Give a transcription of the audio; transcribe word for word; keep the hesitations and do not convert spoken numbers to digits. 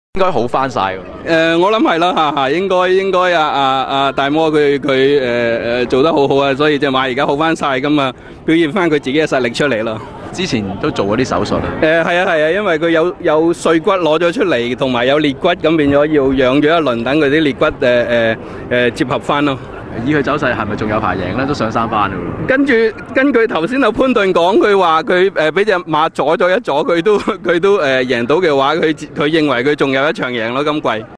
應該好翻晒㗎。 誒，我諗係啦嚇嚇，應該應該啊啊啊大魔佢佢誒誒做得好好啊，所以隻馬而家好翻晒咁啊，表現翻佢自己嘅實力出嚟咯。 之前都做過啲手術啊。 誒係啊係啊，因為佢有有碎骨攞咗出嚟，同埋有裂骨，咁變咗要養咗一輪，等佢啲裂骨誒誒誒接合翻咯。 以佢走勢係咪仲有排贏咧？都上三班㗎喎。 跟住根據頭先阿潘頓講，佢話佢誒俾隻馬阻咗一阻，佢都佢都誒贏到嘅話，佢佢認為佢仲有一場贏咯，今季。